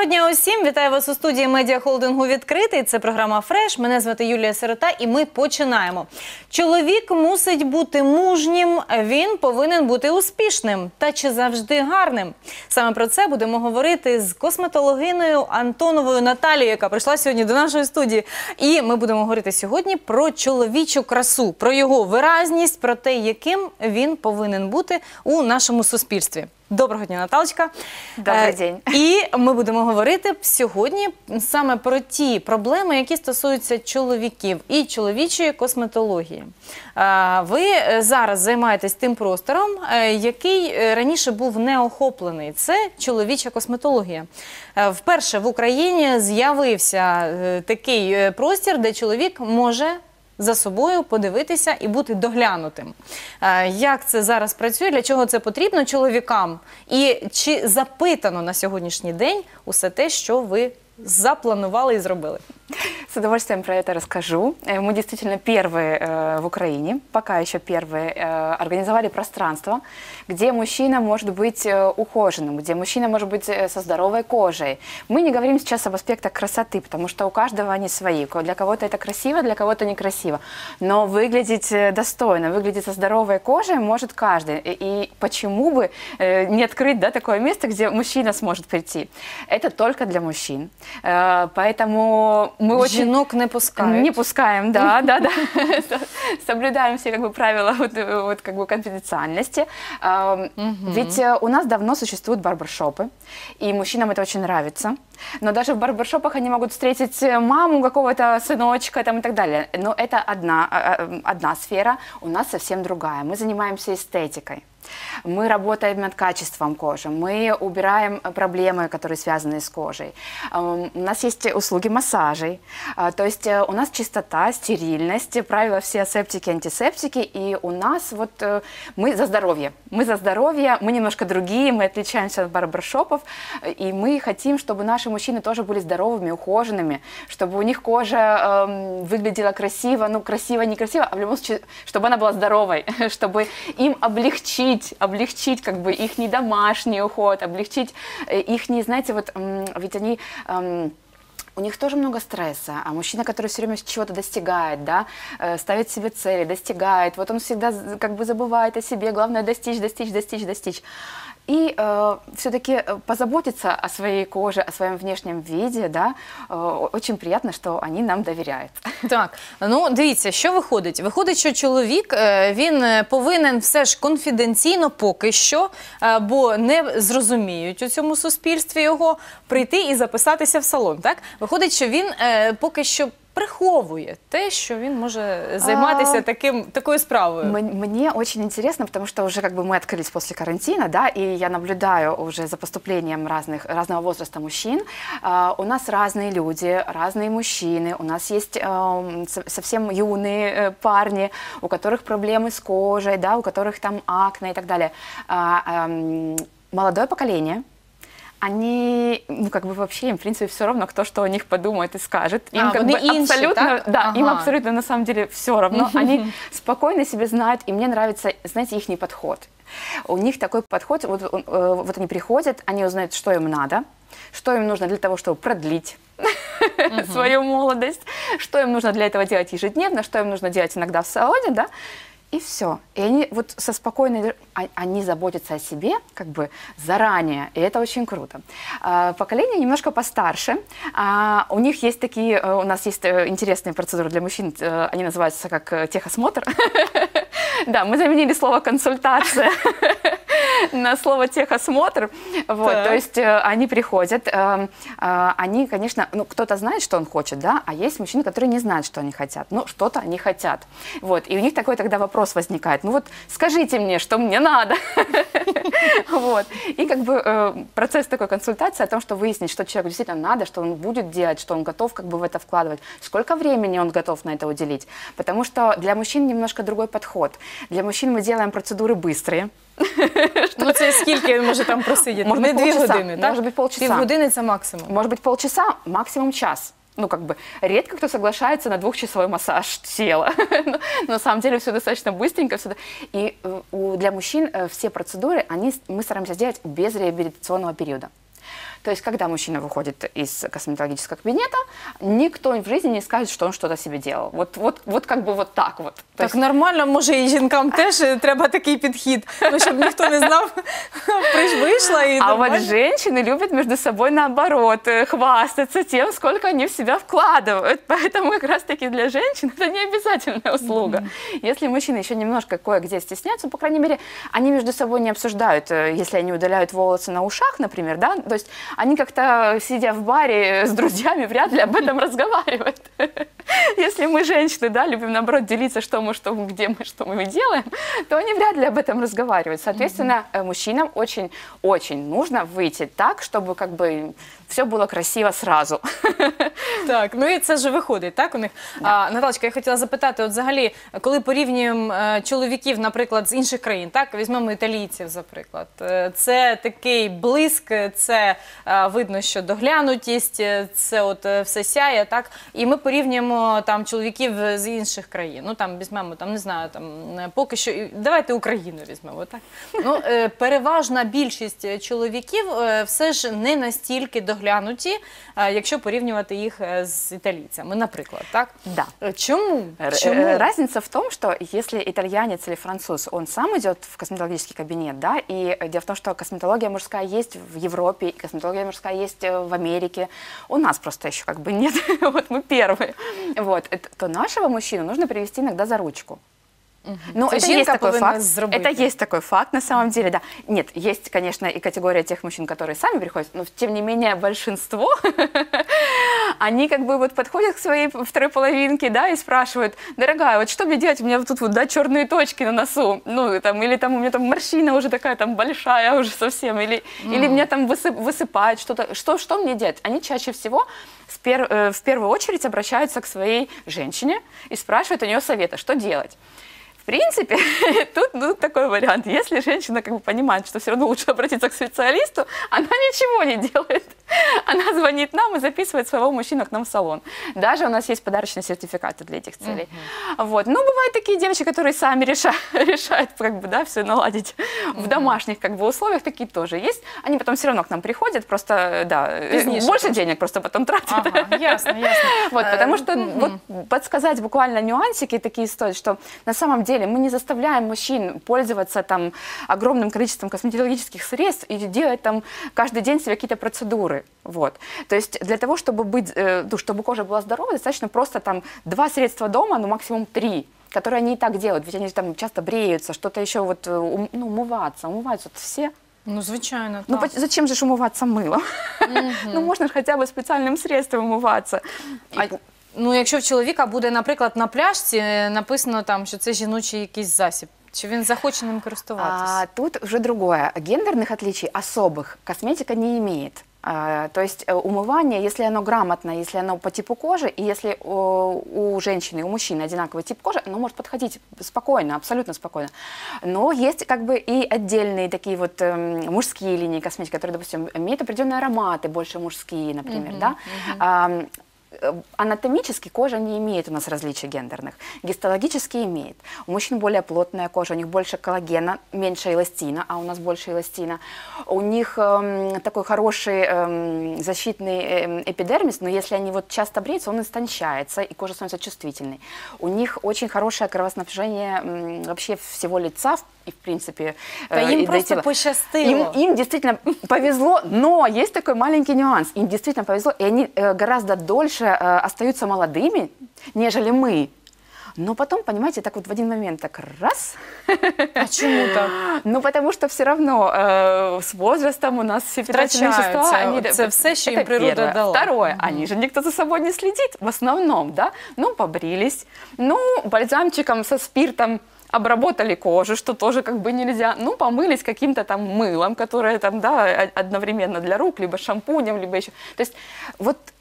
дня усім! Вітаю вас у студії медіахолдингу «Відкритий». Це програма «Фреш». Мене звати Юлія Сирота і ми починаємо. Чоловік мусить бути мужнім, він повинен бути успішним. Та чи завжди гарним? Саме про це будемо говорити з косметологиною Антоновою Наталією, яка прийшла сьогодні до нашої студії. І ми будемо говорити сьогодні про чоловічу красу, про його виразність, про те, яким він повинен бути у нашому суспільстві. Доброго дня, Наталочка. Добрий день. І ми будемо говорити сьогодні саме про ті проблеми, які стосуються чоловіків і чоловічої косметології. Ви зараз займаєтесь тим простором, який раніше був не охоплений. Це чоловіча косметологія. Вперше в Україні з'явився такий простір, де чоловік може за собою подивитися і бути доглянутим. Як це зараз працює, для чого це потрібно чоловікам? І чи запитано на сьогоднішній день усе те, що ви запланували и зробили? С удовольствием про это расскажу. Мы действительно первые в Украине, пока еще первые, организовали пространство, где мужчина может быть ухоженным, где мужчина может быть со здоровой кожей. Мы не говорим сейчас об аспектах красоты, потому что у каждого они свои. Для кого-то это красиво, для кого-то некрасиво. Но выглядеть достойно, выглядеть со здоровой кожей может каждый. И почему бы не открыть, да, такое место, где мужчина сможет прийти? Это только для мужчин. Поэтому мы очень... Женок не пускаем. Не пускаем, да. Соблюдаем все правила конфиденциальности. Ведь у нас давно существуют барбершопы, и мужчинам это очень нравится. Но даже в барбершопах они могут встретить маму какого-то сыночка там, и так далее. Но это одна сфера, у нас совсем другая. Мы занимаемся эстетикой. Мы работаем над качеством кожи, мы убираем проблемы, которые связаны с кожей. У нас есть услуги массажей, то есть у нас чистота, стерильность, правила все асептики, антисептики, и у нас мы за здоровье. Мы немножко другие, мы отличаемся от барбершопов, и мы хотим, чтобы наши мужчины тоже были здоровыми, ухоженными, чтобы у них кожа выглядела красиво, ну красиво, некрасиво, а в любом случае, чтобы она была здоровой, чтобы им облегчить их недомашний уход, облегчить их, знаете, ведь они... У них тоже много стресса, а мужчина, который все время чего-то достигает, да, ставит себе цели, достигает, он всегда забывает о себе, главное достичь. И все-таки позаботиться о своей коже, о своем внешнем виде, да, очень приятно, что они нам доверяют. Так, ну дивіться, що виходить? Виходить, що чоловік, він повинен все ж конфіденційно поки що, бо не зрозуміють у цьому суспільстві його, прийти і записатися в салон, так? Виходить, що він поки що приховує те, що він може займатися такою справою. Мне очень интересно, потому что уже мы открылись после карантина, да, и я наблюдаю уже за поступлением разного возраста мужчин. У нас разные люди, разные мужчины, у нас есть совсем юные парни, у которых проблемы с кожей, да, у которых там акне и так далее. Молодое поколение. Они, вообще, им, в принципе, все равно, кто что о них подумает и скажет. Им абсолютно, да, им абсолютно, на самом деле, все равно. Они спокойно себе знают, и мне нравится, знаете, их подход. У них такой подход, вот они приходят, они узнают, что им надо, что им нужно для того, чтобы продлить свою молодость, что им нужно для этого делать ежедневно, что им нужно делать иногда в салоне, да, и все. И они со спокойной... Они заботятся о себе заранее, и это очень круто. Поколение немножко постарше. У них есть у нас есть интересные процедуры для мужчин, они называются как техосмотр. Да, мы заменили слово «консультация» на слово техосмотр. То есть они приходят, они, конечно, кто-то знает, что он хочет, да, а есть мужчины, которые не знают, что они хотят. Ну, что-то они хотят. И у них такой тогда вопрос возникает. Ну скажите мне, что мне надо. И процесс такой консультации о том, что выяснить, что человеку действительно надо, что он будет делать, что он готов в это вкладывать, сколько времени он готов на это уделить. Потому что для мужчин немножко другой подход. Для мужчин мы делаем процедуры быстрые. Ну це скільки може там просидіти? Не 2 години, так? Може бути полчаса. Півгодини це максимум. Може бути полчаса, максимум час. Редко кто соглашается на 2-часовой массаж тела. Но на самом деле все достаточно быстренько. И для мужчин все процедуры мы стараемся сделать без реабилитационного периода. То есть, когда мужчина выходит из косметологического кабинета, никто в жизни не скажет, что он что-то себе делал. Вот как бы вот так вот. Так нормально, може і жінкам теж треба такий підхід, ну, щоб ніхто не знав, вийшла і А нормально. вот женщины любят между собой наоборот хвастаться тем, сколько они в себя вкладывают. Поэтому как раз-таки для женщин это не обязательная услуга. Если мужчины еще немножко кое-где стесняются, по крайней мере, они между собой не обсуждают, если они удаляют волосы на ушах, например, да, то есть они как-то, сидя в баре с друзьями, вряд ли об этом разговаривают. Если мы, женщины, да, любим, наоборот, делиться, где мы, что мы делаем, то они вряд ли об этом разговаривают. Соответственно, мужчинам очень нужно выйти так, чтобы как бы все було красиво сразу. Так, ну і це ж виходить, так, у них? Да. Наталочка, я хотіла запитати, от взагалі, коли порівнюємо чоловіків, наприклад, з інших країн, так, візьмемо італійців, наприклад, це такий блиск, це видно, що доглянутість, це от все сяє, так, і ми порівнюємо там чоловіків з інших країн, ну там візьмемо, там, не знаю, там, поки що, давайте Україну візьмемо, так. Ну, переважна більшість чоловіків все ж не настільки доглянуті, якщо порівнювати їх з італійцями, наприклад, так? Да. Чому? Разница в том, что если итальянец или француз, он сам идет в косметологический кабинет, да, и дело в том, что косметология мужская есть в Европе, и косметология мужская есть в Америке, у нас просто еще как бы нет, вот мы первые, вот, то нашего мужчину нужно привести иногда за ручку. Ну, это есть такой факт. Это есть такой факт, на самом деле, да. Нет, есть, конечно, и категория тех мужчин, которые сами приходят, но тем не менее большинство, они как бы вот подходят к своей второй половинке, да, и спрашивают: дорогая, вот что мне делать, у меня вот тут вот, да, черные точки на носу, ну, там, или там у меня там морщина уже такая там большая уже совсем, или меня там высыпает что-то, что мне делать? Они чаще всего в первую очередь обращаются к своей женщине и спрашивают у нее совета, что делать. В принципе, тут такой вариант. Если женщина как бы понимает, что все равно лучше обратиться к специалисту, она ничего не делает. Она звонит нам и записывает своего мужчину к нам в салон. Даже у нас есть подарочные сертификаты для этих целей. Вот. Ну, бывают такие девочки, которые сами решают как бы, да, все наладить в домашних как бы условиях, такие тоже есть. Они потом все равно к нам приходят, просто, да, больше денег просто потом тратят. Ага, ясно. Вот, потому что вот, подсказать буквально нюансики такие стоят, что на самом деле мы не заставляем мужчин пользоваться там огромным количеством косметологических средств и делать там каждый день себе какие-то процедуры. Вот. То есть для того, чтобы чтобы кожа была здоровой, достаточно просто там 2 средства дома, ну максимум 3, которые они и так делают, ведь они там часто бреются, что-то еще вот, ну, умываются все. Ну, звичайно, ну, зачем же умываться мылом? Ну, можна ж хоча б спеціальним средством умываться. Ну, якщо в чоловіка буде, наприклад, на пляшці написано там, що це жіночий якийсь засіб, чи він захоче ним користуватися? Тут уже другое. Гендерных отличий особых косметика не имеет. То есть умывание, если оно грамотно, если оно по типу кожи, и если у женщины и у мужчины одинаковый тип кожи, оно может подходить спокойно, абсолютно спокойно. Но есть как бы и отдельные такие вот мужские линии косметики, которые, допустим, имеют определенные ароматы, больше мужские, например, да? Анатомически кожа не имеет у нас различий гендерных, гистологически имеет. У мужчин более плотная кожа, у них больше коллагена, меньше эластина, а у нас больше эластина. У них такой хороший защитный эпидермис, но если они вот часто бреются, он истончается, и кожа становится чувствительной. У них очень хорошее кровоснабжение вообще всего лица, и в принципе... Им просто пощастило. Им действительно повезло, но есть такой маленький нюанс. Им действительно повезло, и они гораздо дольше остаются молодыми, нежели мы. Но потом, понимаете, так вот в один момент так раз. А почему так? Ну, потому что все равно с возрастом у нас все питательные вещества... Это все, что им природа дала. Второе, они же никто за собой не следит, в основном, да? Ну, побрились, ну, бальзамчиком со спиртом обработали кожу, что тоже как бы нельзя. Ну, помылись каким-то там мылом, которое там, да, одновременно для рук, либо шампунем, либо еще. То есть вот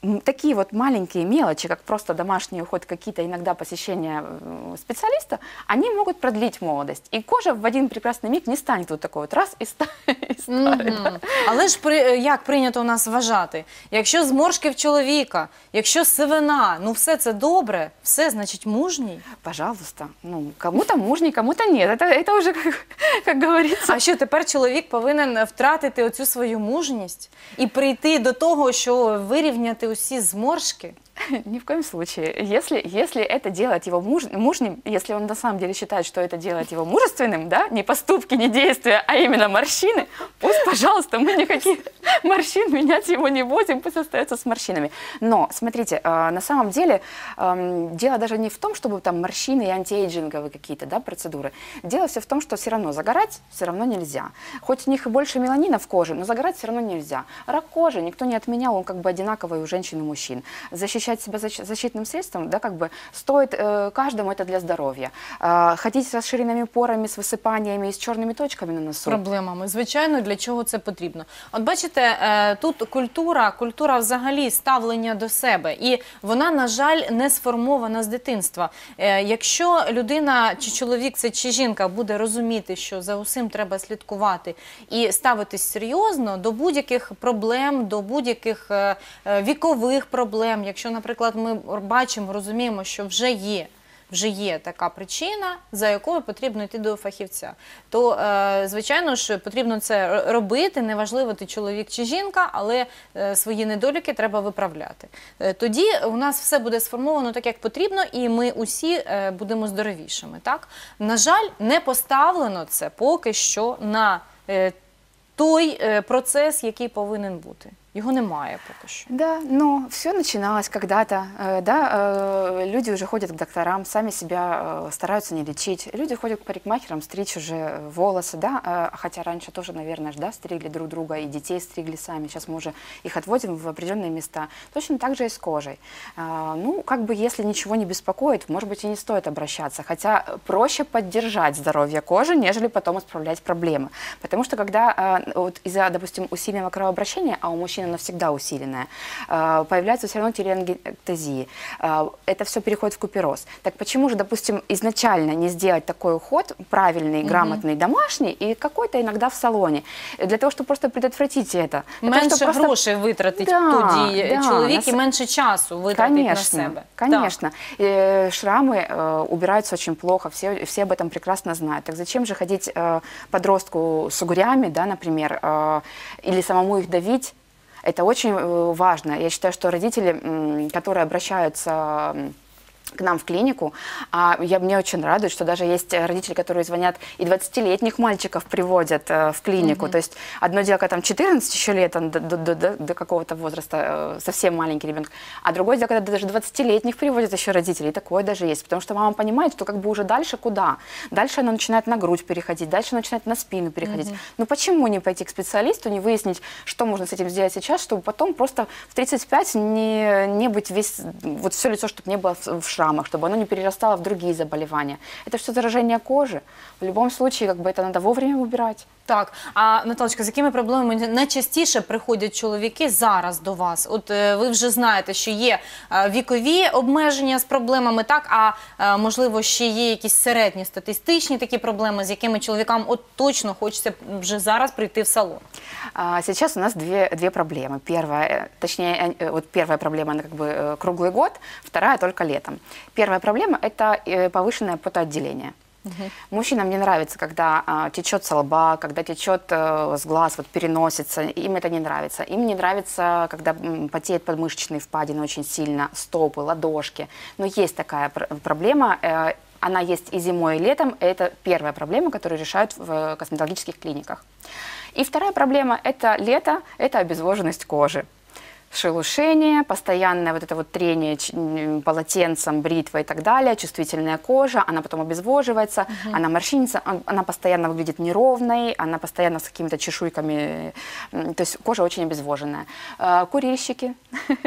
такие вот маленькие мелочи, как просто домашний уход, какие-то иногда посещения специалиста, они могут продлить молодость. И кожа в один прекрасный миг не станет вот такой вот раз і старий. Да? Але ж як прийнято у нас вважати? Якщо зморшки в чоловіка, якщо сивина, ну все це добре, все, значить, мужній. Пожалуйста. Ну, кому-то мужній, кому-то нет. Это уже, как говорится. А що, тепер чоловік повинен втратити оцю свою мужність і прийти до того, що вирівняти усі зморшки? Ни в коем случае. Если это делает его мужним, если он на самом деле считает, что это делает его мужественным, да, не поступки, не действия, а именно морщины, пусть, пожалуйста, мы никаких морщин менять его не будем, пусть остается с морщинами. Но, смотрите, на самом деле дело даже не в том, чтобы там морщины и антиэйджинговые какие-то, да, процедуры. Дело все в том, что все равно загорать все равно нельзя. Хоть у них и больше меланина в коже, но загорать все равно нельзя. Рак кожи никто не отменял, он как бы одинаковый у женщин и мужчин. Защищать себя защитным средством, да, как бы стоит каждому это для здоровья. Ходить с расширенными порами, с высыпаниями и с черными точками на носу. Проблемами. Звичайно, для чого це потрібно. От бачите, тут культура взагалі ставлення до себе. І вона, на жаль, не сформована з дитинства. Якщо людина, чи чоловік це, чи жінка буде розуміти, що за усім треба слідкувати і ставитись серйозно до будь-яких проблем, до будь-яких вікових проблем, якщо, наприклад, ми бачимо, розуміємо, що вже є така причина, за якою потрібно йти до фахівця, то, звичайно ж, потрібно це робити, неважливо, ти чоловік чи жінка, але свої недоліки треба виправляти. Тоді у нас все буде сформовано так, як потрібно, і ми усі будемо здоровішими. Так? На жаль, не поставлено це поки що на той процес, який повинен бути. Его немає поки що. Да, но все начиналось когда-то, да, люди уже ходят к докторам, сами себя стараются не лечить, люди ходят к парикмахерам стричь уже волосы, да, хотя раньше тоже, наверное, да, стригли друг друга и детей стригли сами, сейчас мы уже их отводим в определенные места, точно так же и с кожей. Ну, как бы, если ничего не беспокоит, может быть, и не стоит обращаться, хотя проще поддержать здоровье кожи, нежели потом исправлять проблемы, потому что когда вот из-за, допустим, усиленного кровообращения, а у мужчин она всегда усиленная, появляются все равно телеангиэктазии. Это все переходит в купероз. Так почему же, допустим, изначально не сделать такой уход правильный, грамотный, домашний и какой-то иногда в салоне? Для того, чтобы просто предотвратить это. Менше грошей витратить тоді чоловік і менше часу витратить на себе. Конечно. Шрамы убираются очень плохо, все об этом прекрасно знают. Так зачем же ходить подростку с угрями, да, например, или самому их давить? Это очень важно. Я считаю, что родители, которые обращаются к нам в клинику, мне очень радует, что даже есть родители, которые звонят, и 20-летних мальчиков приводят в клинику. То есть одно дело, когда там 14 еще лет, до какого-то возраста, совсем маленький ребенок, а другое дело, когда даже 20-летних приводят еще родители, и такое даже есть, потому что мама понимает, что как бы уже дальше куда? Дальше она начинает на грудь переходить, дальше она начинает на спину переходить. Ну почему не пойти к специалисту, не выяснить, что можно с этим сделать сейчас, чтобы потом просто в 35 не быть весь, вот все лицо, чтобы не было в шрамах, чтобы оно не перерастало в другие заболевания. Это все заражение кожи. В любом случае, как бы это надо вовремя убирать. Так, а Наталочка, з якими проблемами найчастіше приходять чоловіки зараз до вас? От ви вже знаєте, що є вікові обмеження з проблемами, так, а можливо ще є якісь середні статистичні такі проблеми, з якими чоловікам от точно хочеться вже зараз прийти в салон? Сейчас у нас две проблемы. Первая, точнее, вот первая проблема, она как бы круглый год, вторая только летом. Первая проблема – это повышенное потоотделение. Мужчинам не нравится, когда течет со лба, когда течет с глаз, вот переносится, им это не нравится. Им не нравится, когда потеют подмышечные впадины очень сильно, стопы, ладошки. Но есть такая проблема, она есть и зимой, и летом, и это первая проблема, которую решают в косметологических клиниках. И вторая проблема – это лето, это обезвоженность кожи. Шелушение, постоянное вот это вот трение полотенцем, бритвой и так далее, чувствительная кожа, она потом обезвоживается, она морщинится, она постоянно выглядит неровной, она постоянно с какими-то чешуйками, то есть кожа очень обезвоженная. Курильщики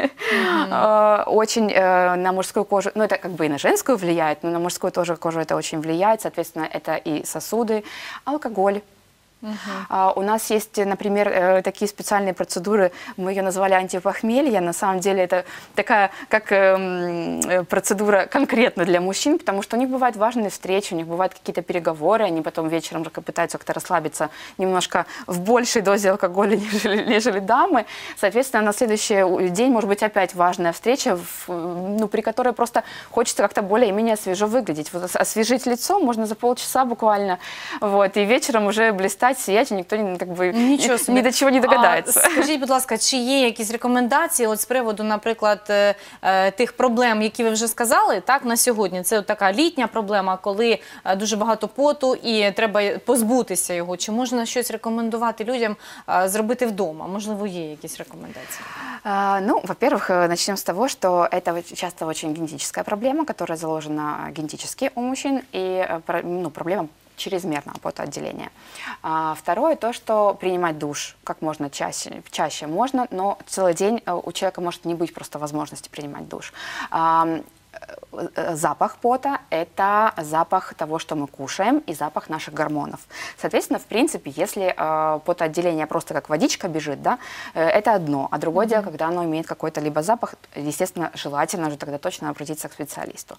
очень на мужскую кожу, ну это как бы и на женскую влияет, но на мужскую тоже кожу это очень влияет, соответственно, это и сосуды, алкоголь. У нас есть, например, такие специальные процедуры, мы ее назвали антипохмелье. На самом деле это такая, как процедура конкретно для мужчин, потому что у них бывают важные встречи, у них бывают какие-то переговоры, они потом вечером пытаются как-то расслабиться немножко в большей дозе алкоголя, нежели дамы. Соответственно, на следующий день может быть опять важная встреча, при которой просто хочется как-то более-менее свежо выглядеть. Вот освежить лицо можно за полчаса буквально, и вечером уже блистать, сіять, і ніхто ні до чого не догадається. Скажіть, будь ласка, чи є якісь рекомендації з приводу, наприклад, тих проблем, які ви вже сказали, так, на сьогодні? Це така літня проблема, коли дуже багато поту і треба позбутися його. Чи можна щось рекомендувати людям зробити вдома? Можливо, є якісь рекомендації? Во-первых, начнем с того, что это часто очень генетическая проблема, которая заложена генетически у мужчин, и проблема чрезмерного потоотделения. Второе, то, что принимать душ как можно чаще можно, но целый день у человека может не быть просто возможности принимать душ. Запах пота – это запах того, что мы кушаем, и запах наших гормонов. Соответственно, в принципе, если потоотделение просто как водичка бежит, да, это одно. А другое дело, когда оно имеет какой-то либо запах, естественно, желательно уже тогда точно обратиться к специалисту.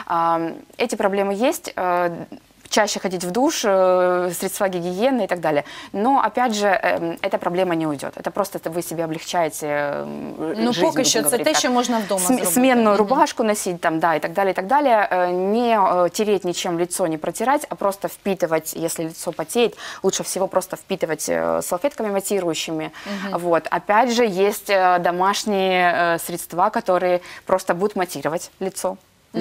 Эти проблемы есть. Чаще ходить в душ, средства гигиены и так далее. Но, опять же, эта проблема не уйдет. Это просто вы себе облегчаете жизнь. Поки що це те, що можна вдома зробити. Сменную рубашку носить, там, да, и так далее, и так далее. Не тереть ничем лицо, не протирать, а просто впитывать, если лицо потеет, лучше всего просто впитывать салфетками матирующими. Опять же, есть домашние средства, которые просто будут матировать лицо.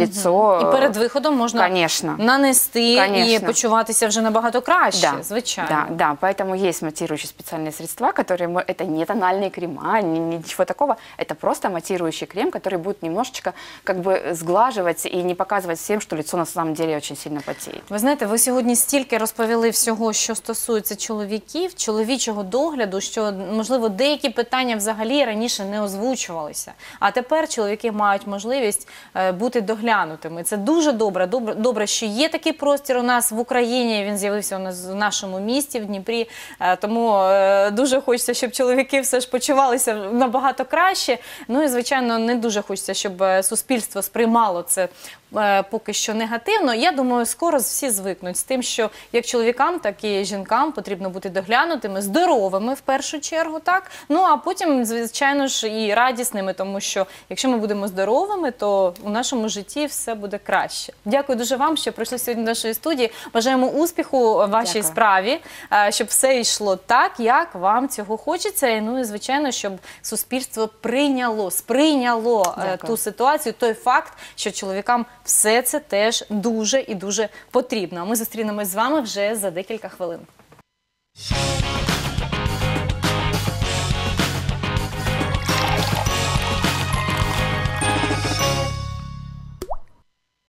І перед виходом можна нанести і почуватися вже набагато краще, звичайно. Да, поэтому есть матирующие специальные средства, которые, это не тональные крема, ничего такого, это просто матирующий крем, который будет немножечко сглаживать и не показывать всем, что лицо на самом деле очень сильно потеет. Ви знаєте, ви сьогодні стільки розповіли всього, що стосується чоловіків, чоловічого догляду, що, можливо, деякі питання взагалі раніше не озвучувалися. А тепер чоловіки мають можливість бути доглянутими. Це дуже добре, що є такий простір у нас в Україні, він з'явився у нас в нашому місті, в Дніпрі, тому дуже хочеться, щоб чоловіки все ж почувалися набагато краще, і, звичайно, не дуже хочеться, щоб суспільство сприймало це поки що негативно. Я думаю, скоро всі звикнуть з тим, що як чоловікам, так і жінкам потрібно бути доглянутими, здоровими в першу чергу, так? А потім, звичайно ж, і радісними, тому що якщо ми будемо здоровими, то у нашому житті все буде краще. Дякую дуже вам, що прийшли сьогодні до нашої студії. Бажаємо успіху вашій справі, щоб все йшло так, як вам цього хочеться. І, звичайно, щоб суспільство сприйняло ту ситуацію, той факт, що чоловікам все це теж дуже і дуже потрібно. А ми зустрінемось з вами вже за декілька хвилин.